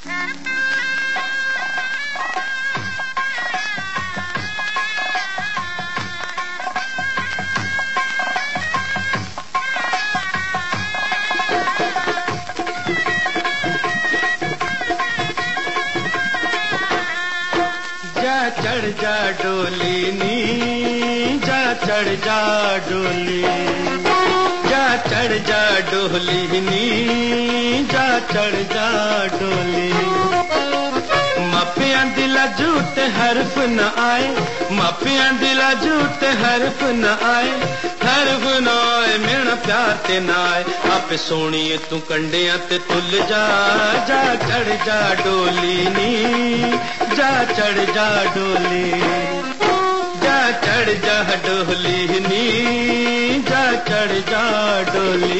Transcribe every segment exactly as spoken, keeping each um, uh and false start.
जा चढ़ जा डोली नी, जा चढ़ जा डोली, जा चढ़ जा डोली नी, जा चढ़ जा डोली। मापियां दिला झूठ हरफ न आए, मापियां दिला झूठ हरफ न आए, हरफ न आए मेरा प्यार ते ना आए। आपे सोनिए तू कंडियां ते तुल जा, जा चढ़ जा डोली नी, जा चढ़ जा डोली, जा चढ़ जा डोली नी, जा चढ़ जा डोली।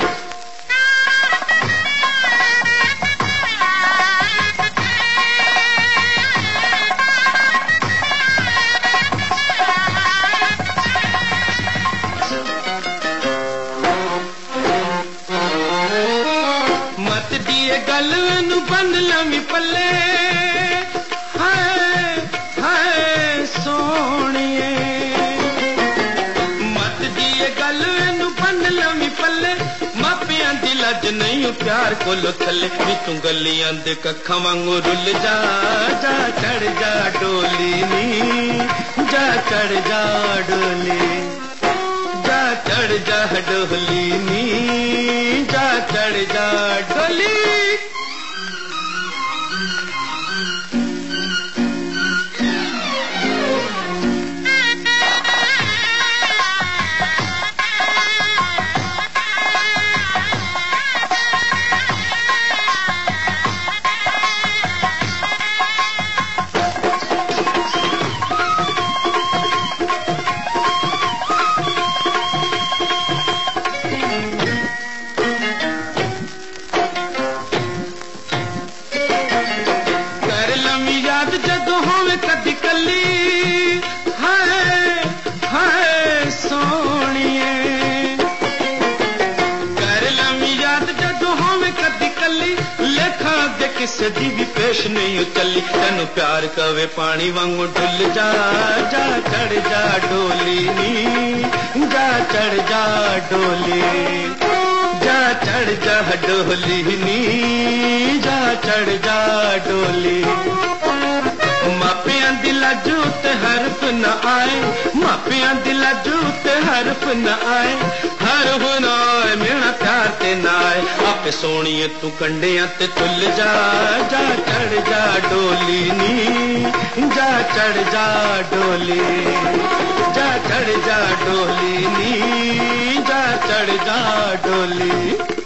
मत दिए गल नू बन लवी पल्ले, हाय हाय सोनिए, मत दिए गल नू बन लवी पल्ले। मापियां दी लज नहीं प्यार कोलो थले, नी तू गलियां दे कखां वांगू रुल जा, जा चढ़ जा डोली नी, जा चढ़ जा डोली, जा चढ़ जा डोली नी, जा चढ़ जा डोली। याद जदों होवे कदी कली, हाय हाय सोनिए, कर लमी याद जदों होवे कदी कली। लेखा दे किसे दी भी पेश नहीं चली, तेनू प्यार कवे पानी वांगू डुल जा, जा चढ़ जा डोली नी, जा चढ़ जा डोली, जा चढ़ जा डोली नी, जा चढ़ जा डोली। मापियां दिला झूठ हरफ न आए, मापियां दिला झूठ हरफ न आए, हरफ न आए मेरा प्यार ते ना आए। आपे सोनिए तू कंडियां ते तुल जा, जा चढ़ जा डोली नी, जा चढ़ जा डोली, जा चढ़ जा डोली नी, जा चढ़ जा डोली।